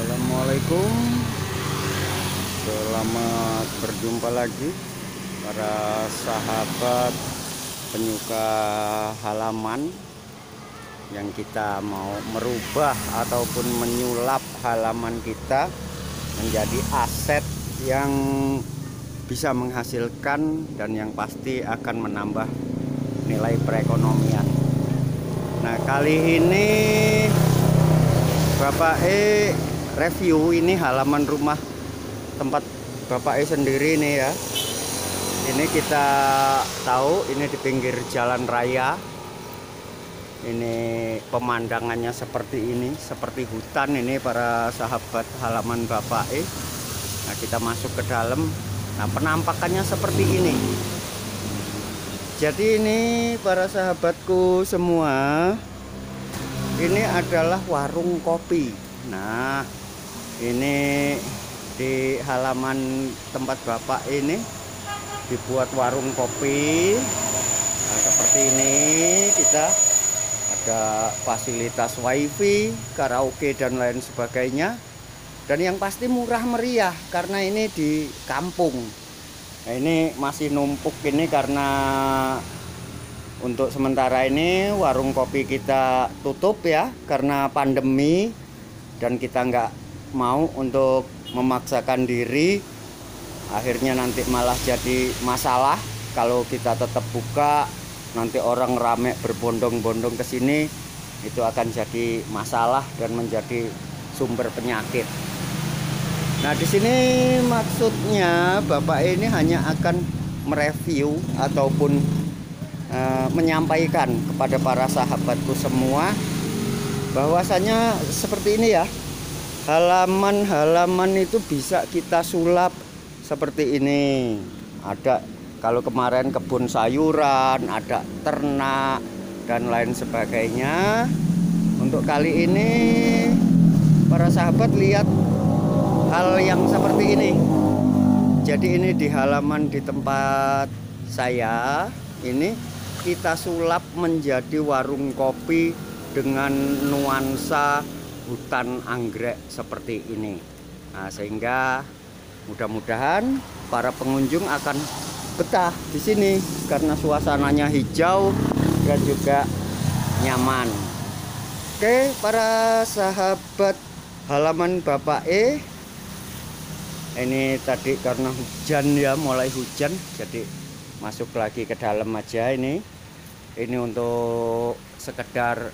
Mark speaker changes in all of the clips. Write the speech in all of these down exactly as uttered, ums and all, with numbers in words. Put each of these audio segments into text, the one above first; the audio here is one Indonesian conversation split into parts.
Speaker 1: Assalamualaikum, selamat berjumpa lagi para sahabat penyuka halaman yang kita mau merubah ataupun menyulap halaman kita menjadi aset yang bisa menghasilkan dan yang pasti akan menambah nilai perekonomian. Nah, kali ini Bapak E review ini halaman rumah tempat Bapak E sendiri nih ya. Ini kita tahu ini di pinggir jalan raya. Ini pemandangannya seperti ini, seperti hutan ini para sahabat halaman Bapak E. Nah, kita masuk ke dalam. Nah, penampakannya seperti ini. Jadi ini para sahabatku semua, ini adalah warung kopi. Nah, ini di halaman tempat Bapak ini dibuat warung kopi. Nah, seperti ini kita ada fasilitas wifi, karaoke dan lain sebagainya. Dan yang pasti murah meriah karena ini di kampung. Nah, ini masih numpuk ini karena untuk sementara ini warung kopi kita tutup ya karena pandemi, dan kita nggak mau untuk memaksakan diri. Akhirnya nanti malah jadi masalah kalau kita tetap buka, nanti orang rame berbondong-bondong ke sini, itu akan jadi masalah dan menjadi sumber penyakit. Nah, di sini maksudnya Bapak ini hanya akan mereview ataupun Uh, menyampaikan kepada para sahabatku semua bahwasanya seperti ini ya, halaman-halaman itu bisa kita sulap seperti ini. Ada kalau kemarin kebun sayuran, ada ternak dan lain sebagainya. Untuk kali ini para sahabat lihat hal yang seperti ini. Jadi ini di halaman di tempat saya ini kita sulap menjadi warung kopi dengan nuansa hutan anggrek seperti ini. Nah, sehingga mudah-mudahan para pengunjung akan betah di sini karena suasananya hijau dan juga nyaman. Oke, para sahabat halaman Bapak E, ini tadi karena hujan ya, mulai hujan, jadi masuk lagi ke dalam aja. Ini ini untuk sekedar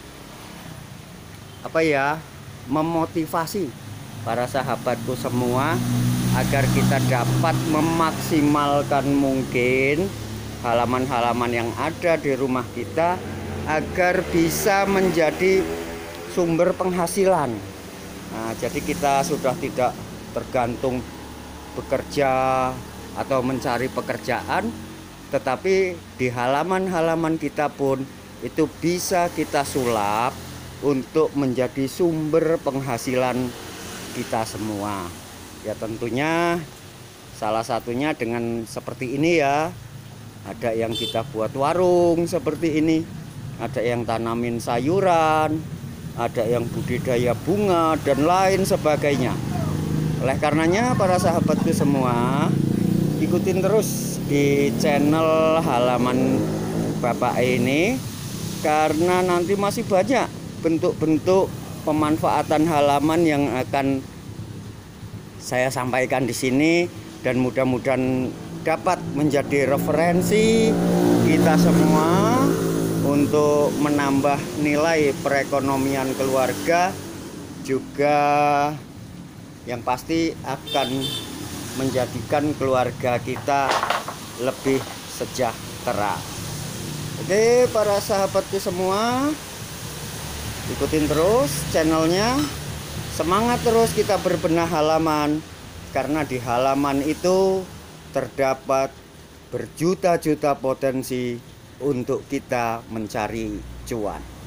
Speaker 1: apa ya, memotivasi para sahabatku semua agar kita dapat memaksimalkan mungkin halaman-halaman yang ada di rumah kita agar bisa menjadi sumber penghasilan. Nah, jadi kita sudah tidak tergantung bekerja atau mencari pekerjaan, tetapi di halaman-halaman kita pun itu bisa kita sulap untuk menjadi sumber penghasilan kita semua. Ya, tentunya salah satunya dengan seperti ini ya. Ada yang kita buat warung seperti ini, ada yang tanamin sayuran, ada yang budidaya bunga dan lain sebagainya. Oleh karenanya para sahabatku semua, ikutin terus di channel halaman Bapak ini karena nanti masih banyak bentuk-bentuk pemanfaatan halaman yang akan saya sampaikan di sini, dan mudah-mudahan dapat menjadi referensi kita semua untuk menambah nilai perekonomian keluarga, juga yang pasti akan menjadikan keluarga kita lebih sejahtera. Oke, para sahabatku semua, ikutin terus channelnya. Semangat terus kita berbenah halaman, karena di halaman itu terdapat berjuta-juta potensi untuk kita mencari cuan.